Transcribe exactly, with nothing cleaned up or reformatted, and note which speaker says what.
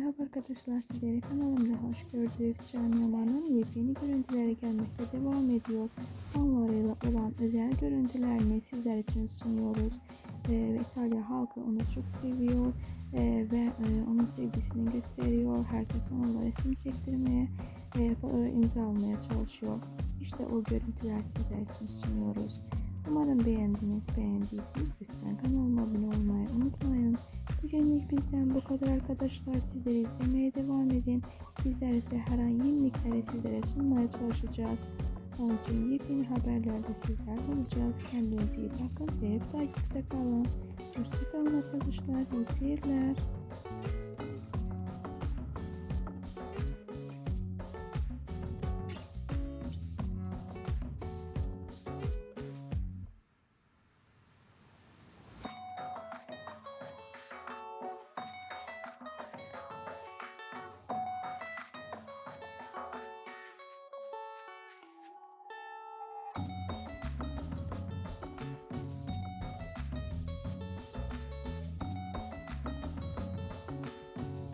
Speaker 1: Merhaba arkadaşlar, sizleri kanalımda hoş gördük. Can Yaman'ın yepyeni görüntüleri gelmekte devam ediyor. Fanlarıyla olan özel görüntülerini sizler için sunuyoruz. Ee, ve İtalya halkı onu çok seviyor ee, ve e, onun sevgisini gösteriyor. Herkes onunla resim çektirmeye, e, imza almaya çalışıyor. İşte o görüntüler sizler için sunuyoruz. Umarım beğendiniz. Beğendiyseniz lütfen kanalıma abone olmayı unutmayın. Bugünlük bizden bu kadar arkadaşlar. Sizleri izlemeye devam edin. Bizler ise her an yenilikleri sizlere sunmaya çalışacağız. Onun için yepyeni haberlerde sizler olacağız. Kendinize iyi bakın ve hep takipte kalın. Hoşçakalın arkadaşlar. İyi seyirler.